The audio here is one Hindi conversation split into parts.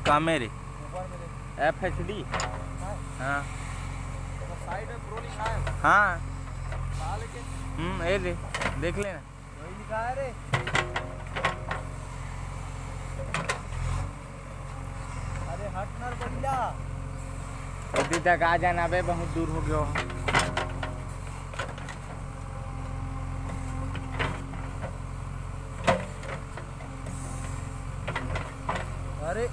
कहाँ मेरे FHD हाँ साइड में प्रो लिखा है। हाँ लेके रे देख लेना वही लिखा है रे। अरे हटनर बढ़िया अभी तक आ जाना बे, बहुत दूर हो गया। अरे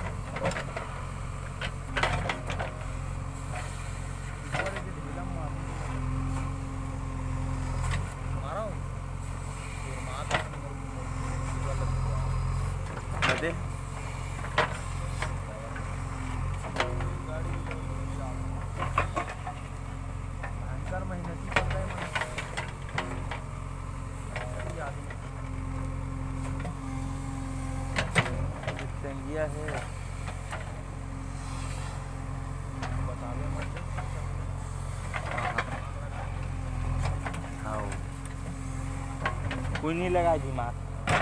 है कोई नहीं लगा दिमाग।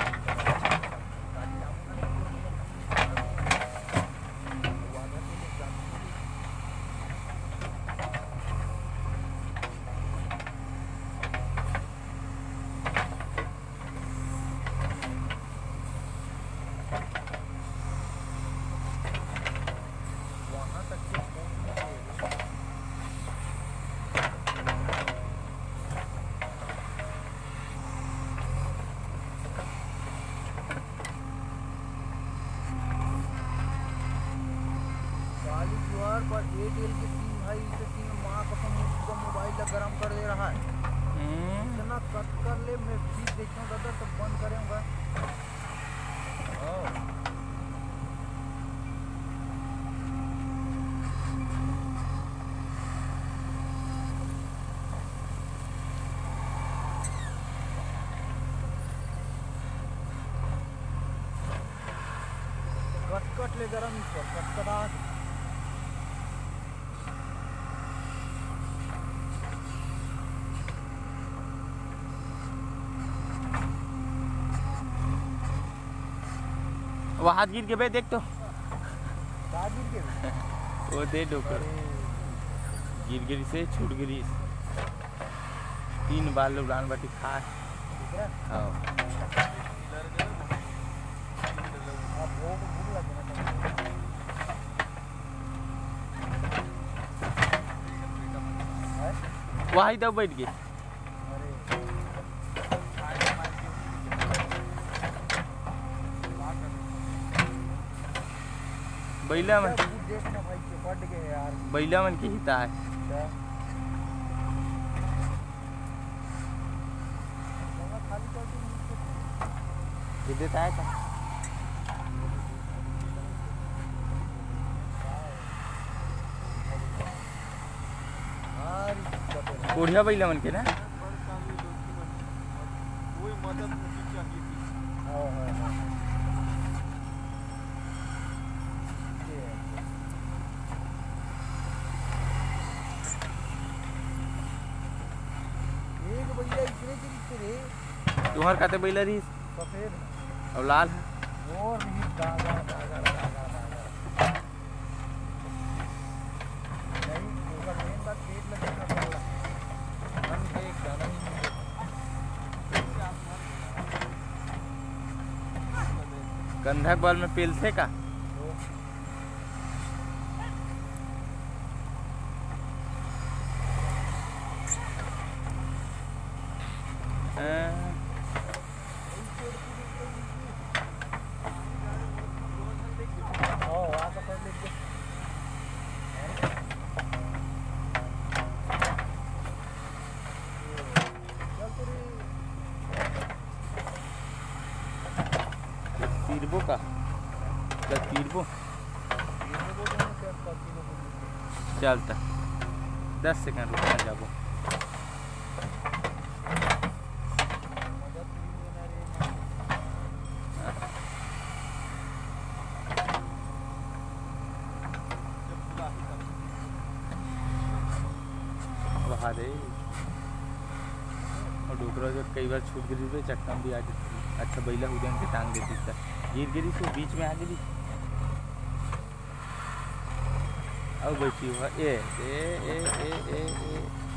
पर एयरटेल के सिम भाई इसे सिम माँ कसम उसका मोबाइल का गरम कर दे रहा है। इतना कट कर ले मैं फिर देखूंगा तो बंद करूंगा। कट ले गरम इसको कटकटा वो हाथ गिर के बे देख तो गिर के वो दे डोकर गिर गिरी से छूट गिरी 3 बार उड़ान बाटी खा। हाँ वही तब बैठ गए। बैला मन बैला मन की हिता है देता है का बढ़िया बैला मन के ना कोई मदद नहीं चाहिए थी। तुम्हार खाते बैला रही सफेद और लाल है और नहीं दागा नहीं ऊपर मेन बात पेट लगेगा पड़ला मन के एक दाना नहीं गंधक बल में पेल से का तीरबो का तीरबो चलता 10 सेकंड रुकना जाबो वहाँ दे और डोकरा जब कई बार छूट गिरी पे चक्का भी आ जाती। अच्छा बैला उदन के टांग देती गिर गिरी तो बीच में आ गिरी। अब बची हुआ ए ए ए ए ए ए